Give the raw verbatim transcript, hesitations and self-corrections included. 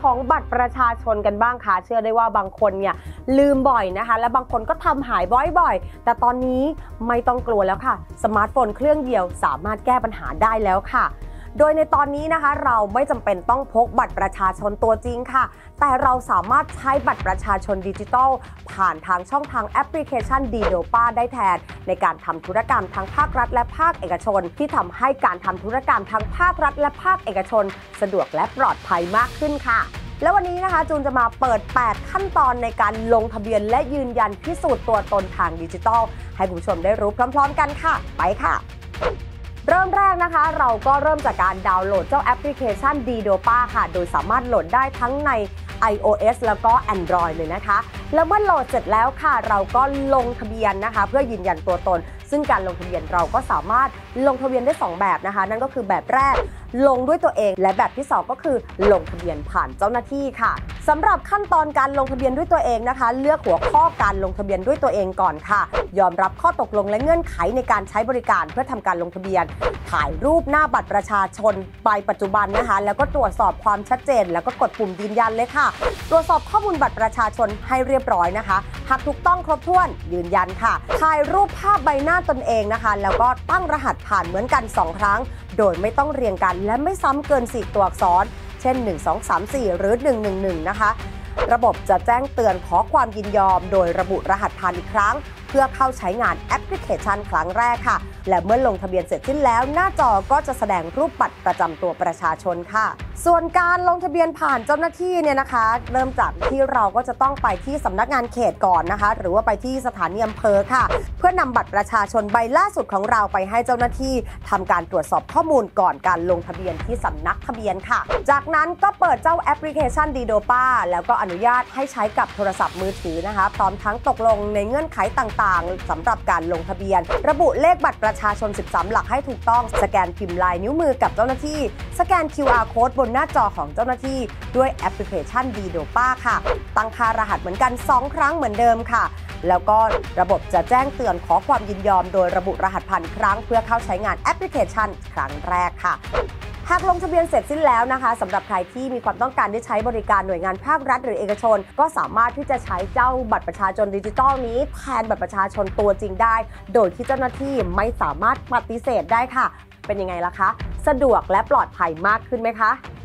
ของบัตรประชาชนกันบ้างค่ะเชื่อได้ว่าบางคนเนี่ยลืมบ่อยนะคะและบางคนก็ทำหายบ่อยๆแต่ตอนนี้ไม่ต้องกลัวแล้วค่ะสมาร์ทโฟนเครื่องเดียวสามารถแก้ปัญหาได้แล้วค่ะโดยในตอนนี้นะคะเราไม่จำเป็นต้องพกบัตรประชาชนตัวจริงค่ะแต่เราสามารถใช้บัตรประชาชนดิจิทัลผ่านทางช่องทางแอปพลิเคชัน ดี โด ปา ได้แทนในการทำธุรกรรมทั้งภาครัฐและภาคเอกชนที่ทำให้การทำธุรกรรมทั้งภาครัฐและภาคเอกชนสะดวกและปลอดภัยมากขึ้นค่ะแล้ววันนี้นะคะจูนจะมาเปิดแปดขั้นตอนในการลงทะเบียนและยืนยันพิสูจน์ตัวตนทางดิจิทัลให้คุณผู้ชมได้รู้พร้อมๆกันค่ะไปค่ะเริ่มแรกนะคะเราก็เริ่มจากการดาวน์โหลดเจ้าแอปพลิเคชัน ดี โด ปา ค่ะโดยสามารถโหลดได้ทั้งใน ไอ โอ เอส แล้วก็ Android เลยนะคะแล้วเมื่อโหลดเสร็จแล้วค่ะเราก็ลงทะเบียนนะคะเพื่อยืนยันตัวตนซึ่งการลงทะเบียนเราก็สามารถลงทะเบียนได้สองแบบนะคะนั่นก็คือแบบแรกลงด้วยตัวเองและแบบที่สองก็คือลงทะเบียนผ่านเจ้าหน้าที่ค่ะสำหรับขั้นตอนการลงทะเบียนด้วยตัวเองนะคะเลือกหัวข้อการลงทะเบียนด้วยตัวเองก่อนค่ะยอมรับข้อตกลงและเงื่อนไขในการใช้บริการเพื่อทำการลงทะเบียนถ่ายรูปหน้าบัตรประชาชนใบปัจจุบันนะคะแล้วก็ตรวจสอบความชัดเจนแล้วก็กดปุ่มยืนยันเลยค่ะตรวจสอบข้อมูลบัตรประชาชนให้เรียบร้อยนะคะหากถูกต้องครบถ้วนยืนยันค่ะถ่ายรูปภาพใบหน้าตนเองนะคะแล้วก็ตั้งรหัสผ่านเหมือนกันสองครั้งโดยไม่ต้องเรียงกันและไม่ซ้ำเกินสี่ตัวอักษรเช่นหนึ่ง สอง สาม สี่หรือหนึ่ง หนึ่ง หนึ่งนะคะระบบจะแจ้งเตือนขอความยินยอมโดยระบุรหัสผ่านอีกครั้งเพื่อเข้าใช้งานแอปพลิเคชันครั้งแรกค่ะและเมื่อลงทะเบียนเสร็จสิ้นแล้วหน้าจอก็จะแสดงรูปบัตรประจำตัวประชาชนค่ะส่วนการลงทะเบียนผ่านเจ้าหน้าที่เนี่ยนะคะเริ่มจากที่เราก็จะต้องไปที่สำนักงานเขตก่อนนะคะหรือว่าไปที่สถานีอำเภอค่ะเพื่อนำบัตรประชาชนใบล่าสุดของเราไปให้เจ้าหน้าที่ทำการตรวจสอบข้อมูลก่อนการลงทะเบียนที่สำนักทะเบียนค่ะจากนั้นก็เปิดเจ้าแอปพลิเคชัน ดี โด ปา แล้วก็อนุญาตให้ใช้กับโทรศัพท์มือถือนะคะพร้อมทั้งตกลงในเงื่อนไขต่างๆสำหรับการลงทะเบียนระบุเลขบัตรประชาชนสิบสามหลักให้ถูกต้องสแกนพิมพ์ลายนิ้วมือกับเจ้าหน้าที่สแกน คิว อาร์ Code บนหน้าจอของเจ้าหน้าที่ด้วยแอปพลิเคชัน ดี โด ปา ค่ะตั้งค่ารหัสเหมือนกันสองครั้งเหมือนเดิมค่ะแล้วก็ระบบจะแจ้งเตือนขอความยินยอมโดยระบุรหัสผ่านครั้งเพื่อเข้าใช้งานแอปพลิเคชันครั้งแรกค่ะหากลงทะเบียนเสร็จสิ้นแล้วนะคะสำหรับใครที่มีความต้องการได้ใช้บริการหน่วยงานภาครัฐหรือเอกชนก็สามารถที่จะใช้เจ้าบัตรประชาชนดิจิทัลนี้แทนบัตรประชาชนตัวจริงได้โดยที่เจ้าหน้าที่ไม่สามารถปฏิเสธได้ค่ะเป็นยังไงล่ะคะสะดวกและปลอดภัยมากขึ้นไหมคะ